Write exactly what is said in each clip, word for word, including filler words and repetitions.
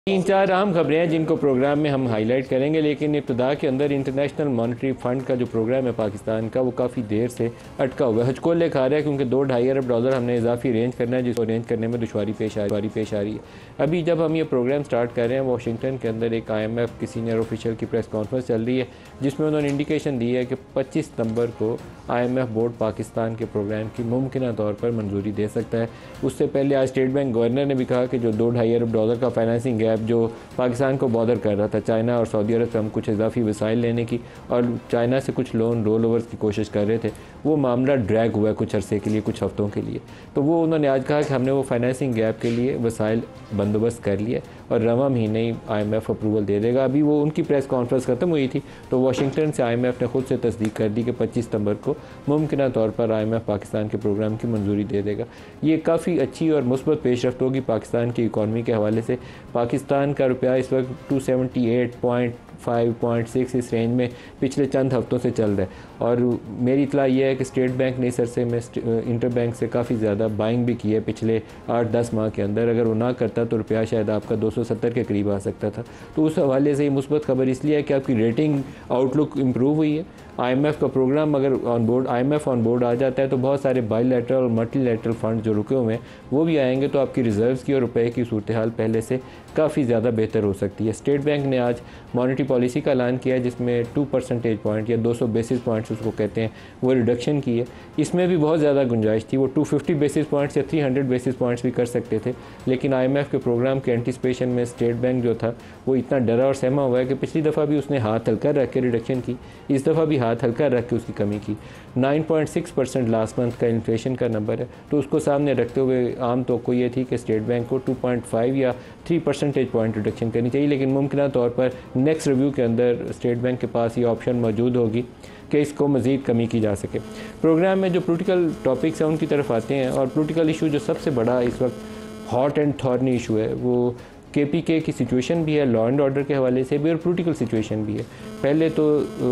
तीन चार अहम खबरें हैं जिनको प्रोग्राम में हम हाईलाइट करेंगे, लेकिन इब्तदा के अंदर इंटरनेशनल मॉनेटरी फंड का जो प्रोग्राम है पाकिस्तान का, वो काफ़ी देर से अटका हुआ है, हचकोले खा रहा है, क्योंकि दो ढाई अरब डॉलर हमने इजाफी अरेंज करना है, जिसको अरेंज करने में दुश्वारी पेश आ रही पेश आ रही है। अभी जब हम ये प्रोग्राम स्टार्ट कर रहे हैं, वाशिंगटन के अंदर एक आई एम एफ की सीनियर ऑफिशियल की प्रेस कॉन्फ्रेंस चल रही है, जिसमें उन्होंने इंडिकेशन दी है कि पच्चीस सितंबर को I M F board Pakistan के प्रोग्राम की मुमकिन तौर पर मंजूरी दे सकता है। उससे पहले आज स्टेट बैंक गवर्नर ने भी कहा कि जो दो ढाई अरब डॉलर का फाइनेंसिंग गैप जो पाकिस्तान को बॉदर कर रहा था, चाइना और सऊदी अरब से हम कुछ इजाफी वसाइल लेने की और चाइना से कुछ लोन रोल ओवर्स की कोशिश कर रहे थे, वो मामला ड्रैग हुआ कुछ अरसे के लिए, कुछ हफ्तों के लिए। तो वो उन्होंने आज कहा कि हमने वो फाइनेंसिंग गैप के लिए वसाइल बंदोबस्त कर लिया और रवा महीने ही आई एम एफ अप्रूवल दे देगा। अभी वो उनकी प्रेस कॉन्फ्रेंस ख़त्म हुई थी तो वाशिंगटन से आई एम एफ ने खुद से तस्दीक कर दी कि पच्चीस सितंबर को मुमकिन तौर पर आई एम एफ पाकिस्तान के प्रोग्राम की मंजूरी दे देगा। ये काफ़ी अच्छी और मुस्बत पेशरफ्त होगी पाकिस्तान की इकॉनमी के हवाले से। पाकिस्तान का रुपया इस वक्त two seventy eight point five point six इस रेंज में पिछले चंद हफ्तों से चल रहा है, और मेरी इतला ये है कि स्टेट बैंक ने इस अरसे में इंटर बैंक से काफ़ी ज़्यादा बाइंग भी की है पिछले आठ दस माह के अंदर। अगर वो ना करता तो रुपया शायद आपका दो सौ सत्तर के करीब आ सकता था। तो उस हवाले से ये मुस्बत खबर इसलिए है कि आपकी रेटिंग आउटलुक इम्प्रूव हुई है। आई एम एफ का प्रोग्राम अगर on board I M F on board आ जाता है तो बहुत सारे बाईलैटरल और मल्टीलैटरल फंड जो रुके हुए हैं वो भी आएंगे, तो आपकी रिजर्व्स की और रुपए की सूरत हाल पहले से काफ़ी ज़्यादा बेहतर हो सकती है। स्टेट बैंक ने आज मॉनेटरी पॉलिसी का ऐलान किया है, जिसमें टू परसेंटेज पॉइंट या दो सौ बेसिस पॉइंट्स उसको कहते हैं, वो रिडक्शन की है। इसमें भी बहुत ज़्यादा गुंजाइश थी, वो टू फिफ्टी बेसिस पॉइंट्स या थ्री हंड्रेड बेसिस पॉइंट्स भी कर सकते थे, लेकिन आई एम एफ के प्रोग्राम के एंटिसिपेशन में स्टेट बैंक जो था वो इतना डरा और सहमा हुआ है कि पिछली दफ़ा भी उसने हाथ हल्का रख के रिडक्शन की, इस दफ़ा भी हाथ हल्का रख के उसकी कमी की। Nine point six percent last month का इन्फ्लेशन का नंबर है, तो उसको सामने रखते हुए आम तो को ये थी कि स्टेट बैंक को टू पॉइंट फाइव या थ्री परसेंटेज पॉइंट रिडक्शन करनी चाहिए, लेकिन मुमकिन तौर पर नेक्स्ट रिव्यू के अंदर स्टेट बैंक के पास ये ऑप्शन मौजूद होगी कि इसको मज़ीद कमी की जा सके। प्रोग्राम में जो पोलिटिकल टॉपिक्स हैं उनकी तरफ आते हैं, और पोलिटिकल इशू जो सबसे बड़ा इस वक्त हॉट एंड थॉर्नी इशू है वो के पी के की सिचुएशन भी है, लॉ एंड ऑर्डर के हवाले से भी, और पोलिटिकल सिचुएशन भी है। पहले तो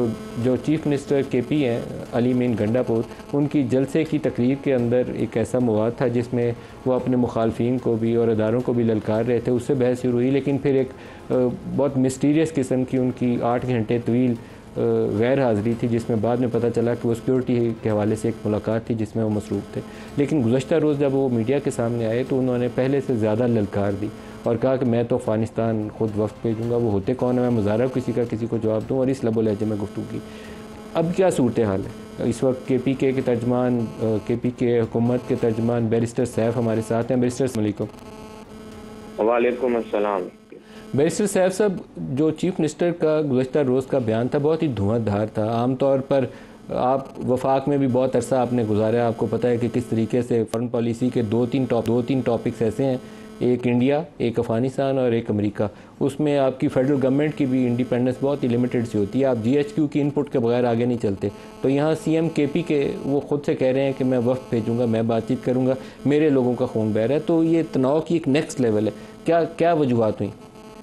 जो चीफ़ मिनिस्टर के पी हैं अली मीन गंडापुर, उनकी जलसे की तकरीर के अंदर एक ऐसा मवाद था जिसमें वो अपने मुखालफिन को भी और अदारों को भी ललकार रहे थे, उससे बहस शुरू हुई, लेकिन फिर एक बहुत मिस्टीरियस किस्म की उनकी आठ घंटे तवील गैर हाज़िरी थी, जिसमें बाद में पता चला कि वो सिक्योरिटी के हवाले से एक मुलाकात थी जिसमें वो मसरूफ़ थे। लेकिन गुज़श्ता रोज़ जब वो मीडिया के सामने आए तो उन्होंने पहले से ज़्यादा ललकार दी और कहा कि मैं तो अफ़गानिस्तान खुद वक्त भेजूँगा, वो होते कौन है, मैं मुजाहरा किसी का किसी को जवाब दूँ, और इस लबो लहजे में गुफ्तगू की। अब क्या सूरत हाल है इस वक्त? के पी के के तर्जमान के पी के हुकूमत के तर्जमान बैरिस्टर सैफ हमारे साथ हैं। बैरिस्टर अस्सलाम वालेकुम। वालेकुम अस्सलाम। बैरिस्टर सैफ साहब, जो चीफ मिनिस्टर का गुज़श्ता रोज़ का बयान था बहुत ही धुआंधार था। आमतौर पर आप वफाक में भी बहुत अरसा आपने गुजारा, आपको पता है कि किस तरीके से फॉरेन पॉलिसी के दो तीन टॉप दो तीन टॉपिक्स ऐसे हैं, एक इंडिया, एक अफ़गानिस्तान और एक अमेरिका। उसमें आपकी फेडरल गवर्नमेंट की भी इंडिपेंडेंस बहुत ही लिमिटेड सी होती है, आप जी एच क्यू की इनपुट के बगैर आगे नहीं चलते। तो यहाँ सी एम के पी के वो ख़ुद से कह रहे हैं कि मैं वक्त भेजूँगा, मैं बातचीत करूँगा, मेरे लोगों का खून बह रहा है। तो ये तनाव की एक नेक्स्ट लेवल है। क्या क्या वजूहत हुई?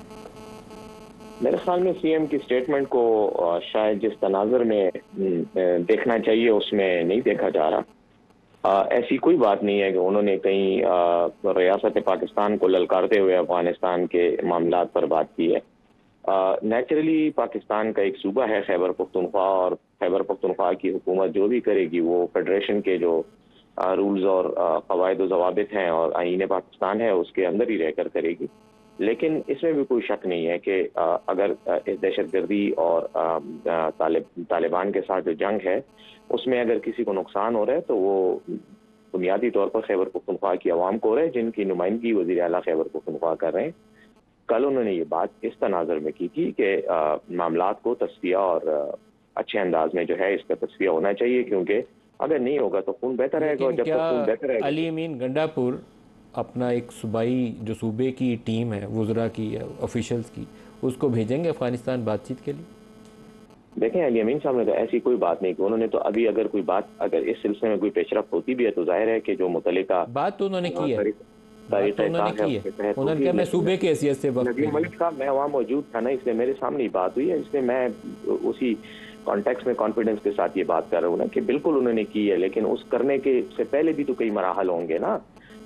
मेरे ख्याल में सीएम की स्टेटमेंट को शायद जिस तनाज़ुर में देखना चाहिए उसमें नहीं देखा जा रहा। आ, ऐसी कोई बात नहीं है कि उन्होंने कहीं रियासत पाकिस्तान को ललकारते हुए अफगानिस्तान के मामलात पर बात की है। नेचुरली पाकिस्तान का एक सूबा है खैबर पख्तूनख्वा, और खैबर पख्तूनख्वा की हुकूमत जो भी करेगी वो फेडरेशन के जो रूल्स और कवायद व ज़वाबित हैं और आईन पाकिस्तान है उसके अंदर ही रहकर करेगी। लेकिन इसमें भी कोई शक नहीं है कि अगर इस दहशतगर्दी और तालिबान के साथ जो जंग है उसमें अगर किसी को नुकसान हो रहा है तो वो बुनियादी तौर पर खैबर पख्तूनख्वा की आवाम को हो रहा है, जिनकी नुमाइंदगी वज़ीर आला खैबर पख्तूनख्वा कर रहे हैं। कल उन्होंने ये बात इस तनाज़ुर में की थी कि मामलात को तस्फिया और अच्छे अंदाज में जो है इसका तस्फिया होना चाहिए, क्योंकि अगर नहीं होगा तो खून बहता रहेगा, और जब तक खून बहता रहेगा। अली अमीन गंडापुर अपना एक सूबाई जो सूबे की टीम है वज़रा की या ऑफिशियल्स की, उसको भेजेंगे अफगानिस्तान बातचीत के लिए? देखें, अली अमीन साहब ने तो ऐसी कोई बात नहीं की। उन्होंने तो अभी अगर कोई बात अगर इस सिलसिले में कोई पेशरफ होती भी है तो जाहिर है कि जो मुतल्लिका बात तो उन्होंने की है, बात तो उन्होंने की है। उन्होंने कहा मैं सूबे की हैसियत से वक्त नदीम मलिक साहब, मैं वहाँ मौजूद था ना, इसलिए मेरे सामने ही बात हुई है, इसलिए मैं उसी कॉन्टेक्स्ट में कॉन्फिडेंस के साथ ये बात कर रहा हूँ ना कि बिल्कुल उन्होंने की है। लेकिन उस करने के से पहले भी तो कई मराहल होंगे ना।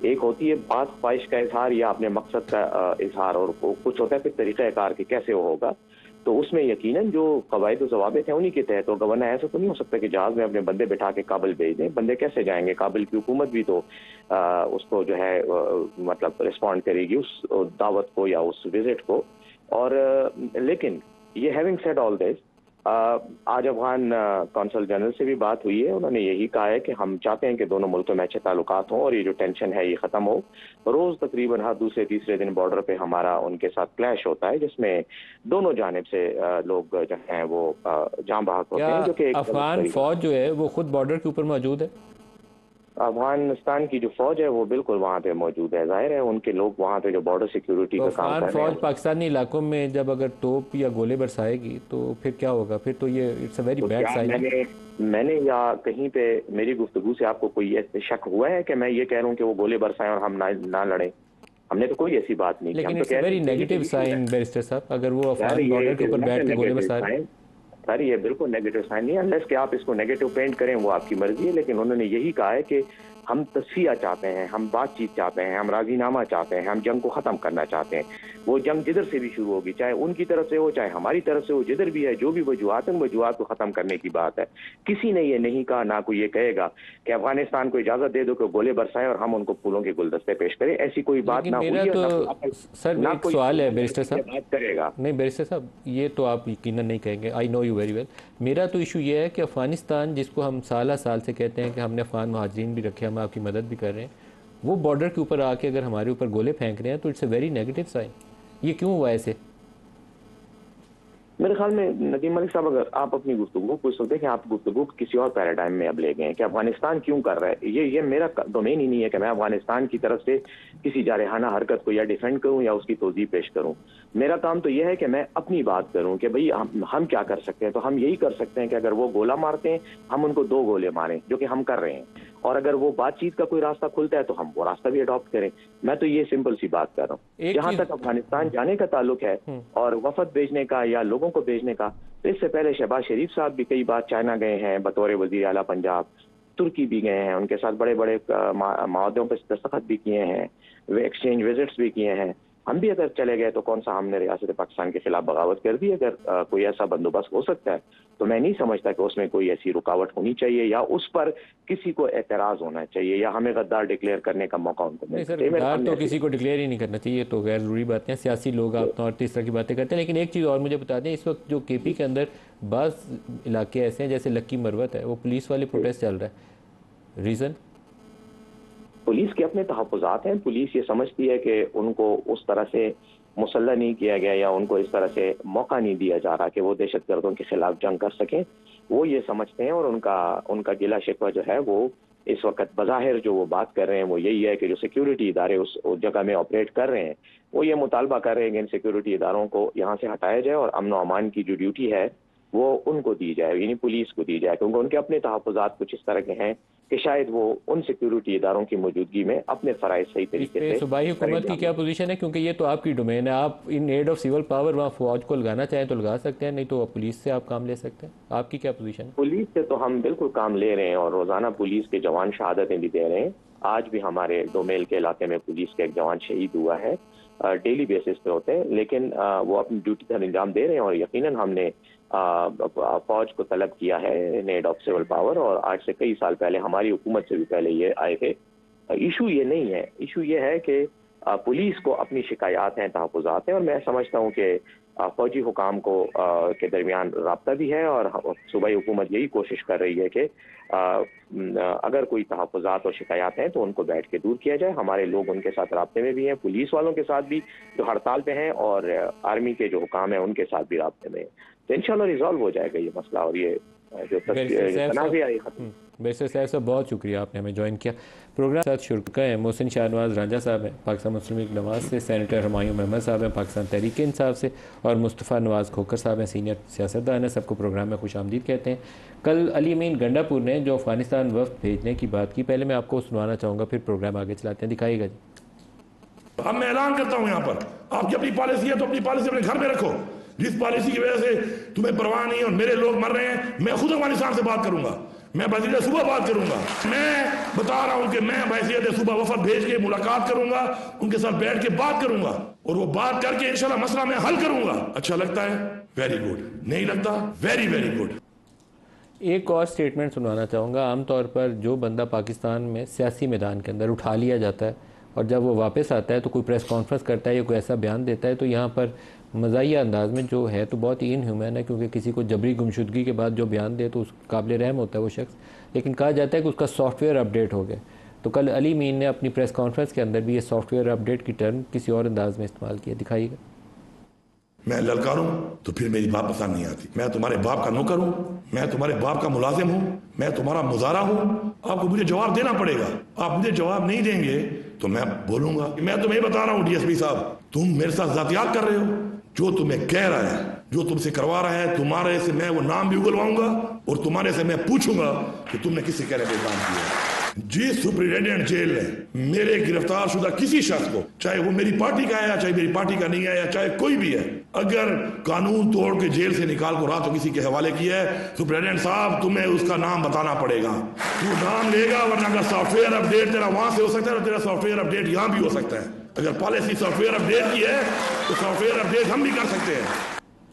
एक होती है बात ख्वाहिश का इजहार या अपने मकसद का इजहार, और कुछ होता है फिर तरीक़ाकार कि कैसे वो होगा। तो उसमें यकीनन जो कवायद ज़वाबित हैं उन्हीं के तहत होगा, वरना ऐसा तो नहीं हो सकता कि जहाज़ में अपने बंदे बिठा के काबुल भेज दें। बंदे कैसे जाएंगे? काबुल की हुकूमत भी तो आ, उसको जो है आ, मतलब रिस्पॉन्ड करेगी उस दावत को या उस विजिट को। और आ, लेकिन ये हैविंग सेड ऑल दिस, आज अफगान कौंसल जनरल से भी बात हुई है, उन्होंने यही कहा है कि हम चाहते हैं कि दोनों मुल्कों में अच्छे ताल्लुकात हों और ये जो टेंशन है ये ख़त्म हो। रोज़ तकरीबन हर दूसरे तीसरे दिन बॉर्डर पे हमारा उनके साथ क्लैश होता है, जिसमें दोनों जानिब से लोग जो हैं वो जान बहक होते हैं। जो कि अफगान फौज जो है वो खुद बॉर्डर के ऊपर मौजूद है? अफगानिस्तान की जो फौज है वो बिल्कुल वहाँ पे मौजूद है। जाहिर है उनके लोग वहाँ पे जो बॉर्डर सिक्योरिटी तो का काम कर रहे हैं। फौज पाकिस्तानी इलाकों में जब अगर तोप या गोले बरसाएगी तो फिर क्या होगा? फिर तो ये it's a very bad sign. मैंने मैंने या कहीं पे मेरी गुफ्तगू से आपको कोई ऐसे शक हुआ है कि मैं ये कह रहा हूँ कि वो गोले बरसाएं और हम ना ना लड़ें? हमने तो कोई ऐसी बात नहीं की। लेकिन हम तो वेरी नेगेटिव साइन बैरिस्टर साहब, अगर वो अफगान बॉर्डर के ऊपर बैठ के गोले बरसाए। सर ये बिल्कुल नेगेटिव साइन नहीं है, अनलेस कि आप इसको नेगेटिव पेंट करें वो आपकी मर्जी है। लेकिन उन्होंने यही कहा है कि हम तस्फिया चाहते हैं, हम बातचीत चाहते हैं, हम राजीनामा चाहते हैं, हम जंग को ख़त्म करना चाहते हैं। वो जंग जिधर से भी शुरू होगी, चाहे उनकी तरफ से हो चाहे हमारी तरफ से हो, जिधर भी है जो भी वजूहात हैं वजूहात को ख़त्म करने की बात है। किसी ने ये नहीं कहा, ना कोई ये कहेगा कि अफगानिस्तान को इजाज़त दे दो कि गोले बरसाएं और हम उनको फूलों के गुलदस्ते पेश करें। ऐसी कोई बात ना हुई है। तो सर ना एक सवाल है बैरिस्टर साहब, बात करेगा नहीं बैरिस्टर साहब ये तो आप यकीनन नहीं कहेंगे, I know you very well. मेरा तो इशू ये है कि अफगानिस्तान जिसको हम साल साल से कहते हैं कि हमने अफगान महाजरीन भी रखे, हम आपकी मदद भी कर रहे हैं, वो बॉर्डर के ऊपर आके अगर हमारे ऊपर गोले फेंक रहे हैं तो it's a very negative sign. ये क्यों हुआ ऐसे? मेरे ख्याल में नदीम मलिक साहब, अगर आप अपनी गुफ्तगू पूछ सकते हैं कि आप गुफ्तगू किसी और पैराडाइम में अब ले गए हैं कि अफगानिस्तान क्यों कर रहा है। ये ये मेरा डोमेन ही नहीं है कि मैं अफगानिस्तान की तरफ से किसी जारहाना हरकत को या डिफेंड करूं या उसकी तोज़ी पेश करूं। मेरा काम तो यह है कि मैं अपनी बात करूं कि भाई हम हम क्या कर सकते हैं। तो हम यही कर सकते हैं कि अगर वो गोला मारते हैं हम उनको दो गोले मारें, जो कि हम कर रहे हैं, और अगर वो बातचीत का कोई रास्ता खुलता है तो हम वो रास्ता भी अडॉप्ट करें। मैं तो ये सिंपल सी बात कर रहा हूँ। जहां तक अफगानिस्तान जाने का ताल्लुक है और वफद भेजने का या लोगों को भेजने का, तो इससे पहले शहबाज शरीफ साहब भी कई बार चाइना गए हैं बतौर वज़ीर आला पंजाब, तुर्की भी गए हैं, उनके साथ बड़े बड़े माहदों पर दस्तखत भी किए हैं, वे एक्सचेंज विजिट्स भी किए हैं। हम भी अगर चले गए तो कौन सा हमने रियासत पाकिस्तान के खिलाफ बगावत कर दी? अगर आ, कोई ऐसा बंदोबस्त हो सकता है तो मैं नहीं समझता कि उसमें कोई ऐसी रुकावट होनी चाहिए या उस पर किसी को एतराज़ होना चाहिए या हमें गद्दार डिक्लेयर करने का मौका उनको मिलना चाहिए। गद्दार तो किसी को डिक्लेयर ही नहीं करना चाहिए, तो गैर ज़रूरी बातें, सियासी लोग आप और इस तरह की बातें करते हैं। लेकिन एक चीज़ और मुझे बता दें, इस वक्त जो के पी के अंदर बाज़ इलाके ऐसे हैं जैसे लक्की मरवत है, वो पुलिस वाले प्रोटेस्ट चल रहा है, रीज़न? पुलिस के अपने तहफ़्फ़ुज़ात हैं। पुलिस ये समझती है कि उनको उस तरह से मुसल्ला नहीं किया गया या उनको इस तरह से मौका नहीं दिया जा रहा कि वो दहशत गर्दों के खिलाफ जंग कर सकें। वो ये समझते हैं और उनका उनका गिला शिकवा जो है वो इस वक्त बज़ाहिर जो वो बात कर रहे हैं वो यही है कि जो सिक्योरिटी इदारे उस, उस जगह में ऑपरेट कर रहे हैं वो ये मुतालबा कर रहे हैं कि इन सिक्योरिटी इदारों को यहाँ से हटाया जाए और अमन व अमान की जो ड्यूटी है वो उनको दी जाए, यानी पुलिस को दी जाए, क्योंकि उनके अपने तहफ़्फ़ुज़ात कुछ इस तरह के हैं कि शायद वो उन सिक्योरिटी इदारों की मौजूदगी में अपने फ़राइज़ सही तरीके से। सूबाई हुकूमत की क्या पोजीशन है? क्योंकि ये तो आपकी डोमेन है, आप in aid of civil power वहाँ फौज को लगाना चाहें तो लगा सकते हैं, नहीं तो पुलिस से आप काम ले सकते हैं। आपकी क्या पोजीशन है? पुलिस से तो हम बिल्कुल काम ले रहे हैं और रोज़ाना पुलिस के जवान शहादतें भी दे रहे हैं। आज भी हमारे डोमेल के इलाके में पुलिस का एक जवान शहीद हुआ है, डेली बेसिस पे होते हैं, लेकिन आ, वो अपनी ड्यूटी का अंजाम दे रहे हैं और यकीनन हमने फौज को तलब किया है नेड ऑफ सिविल पावर, और आज से कई साल पहले हमारी हुकूमत से भी पहले ये आए थे। इशू ये नहीं है, इशू ये है कि पुलिस को अपनी शिकायत हैं, तहफ़्फ़ुज़ात हैं, और मैं समझता हूँ कि फौजी हुकाम को आ, के दरमियान राब्ता भी है और सूबाई हुकूमत यही कोशिश कर रही है कि आ, अगर कोई तहफ़्फ़ुज़ात और शिकायत हैं तो उनको बैठ के दूर किया जाए। हमारे लोग उनके साथ राब्ते में भी हैं, पुलिस वालों के साथ भी जो हड़ताल पे हैं और आर्मी के जो हुकाम हैं उनके साथ भी राब्ते में, तो इंशाल्लाह रिजॉल्व हो जाएगा ये मसला और ये जो तनाज़े आई खत्म। बैरिस्टर साहब साहब बहुत शुक्रिया आपने हमें ज्वाइन किया। प्रोग्राम साथ शुरू हैं मोहसिन शाहनवाज रांझा साहब हैं पाकिस्तान मुस्लिम लीग नवाज से, सेनेटर हुमायूं अहमद साहब हैं पाकिस्तान तहरीक इंसाफ से, और मुस्तफ़ा नवाज खोखर साहब हैं सीनियर सियासतदान हैं। सबको प्रोग्राम में खुश आमदीद कहते हैं। कल अली अमीन गंडापुर ने जो अफगानिस्तान वफ्द भेजने की बात की, पहले मैं आपको सुनवाना चाहूँगा, फिर प्रोग्राम आगे चलाते हैं। दिखाइएगा जी। अब मैं ऐलान करता हूँ यहाँ पर, आपकी अपनी पॉलिसी है तो अपनी पॉलिसी अपने घर में रखो। जिस पॉलिसी की वजह से तुम्हें परवाह नहीं और मेरे लोग मर रहे हैं, मैं खुद अफगानिस्तान से बात करूंगा, मैं वज़ीर सूबा बात करूंगा। मैं बता रहा हूं कि मैं वज़ीर सूबा वफद भेज के मुलाकात करूंगा, उनके साथ बैठ के बात करूंगा और वो बात करके इंशाल्लाह मसला मैं हल करूंगा। अच्छा लगता है, वेरी गुड, नहीं लगता, वेरी वेरी गुड। एक और स्टेटमेंट सुनवाना चाहूँगा। आमतौर पर जो बंदा पाकिस्तान में सियासी मैदान के अंदर उठा लिया जाता है और जब वो वापस आता है तो कोई प्रेस कॉन्फ्रेंस करता है या कोई ऐसा बयान देता है तो यहाँ पर मज़ाहिया अंदाज में जो है तो बहुत ही इनह्यूमन है, क्योंकि किसी को जबरी गुमशुदगी के बाद जो बयान दे तो उस काबिल रहम होता है वो शख्स। लेकिन कहा जाता है कि उसका सॉफ्टवेयर अपडेट हो गया। तो कल अली मीन ने अपनी प्रेस कॉन्फ्रेंस के अंदर भी ये सॉफ्टवेयर अपडेट की टर्म किसी और अंदाज में इस्तेमाल किया। दिखाइएगा। मैं ललकारूं तो फिर मेरी बात पसंद नहीं आती। मैं तुम्हारे बाप का नौकर हूं, मैं तुम्हारे बाप का मुलाजिम हूं, मैं तुम्हारा मुजारा हूं। आपको मुझे जवाब देना पड़ेगा। आप मुझे जवाब नहीं देंगे तो मैं बोलूंगा। मैं तुम्हें बता रहा हूं डीएसपी साहब, तुम मेरे साथ जातियात कर रहे हो। जो तुम्हें कह रहा है, जो तुमसे करवा रहा है, तुम्हारे से मैं वो नाम भी उगलवाऊंगा और तुम्हारे से मैं पूछूंगा कि तुमने किससे कहने पे काम किया। जिस सुपरिटेंडेंट जेल ने मेरे गिरफ्तार शुदा किसी शख्स को, चाहे वो मेरी पार्टी का है या चाहे मेरी पार्टी का नहीं है या चाहे कोई भी है, अगर कानून तोड़ के जेल से निकाल को रात को किसी के हवाले किया है, सुपरिटेंडेंट साहब तुम्हें उसका नाम बताना पड़ेगा। तू नाम लेगा, वरना अगर सॉफ्टवेयर अपडेट तेरा वहां से हो सकता है और तेरा सॉफ्टवेयर अपडेट यहां भी हो सकता है। अगर पॉलिसी सॉफ्टवेयर अपडेट की है तो सॉफ्टवेयर अपडेट हम भी कर सकते हैं।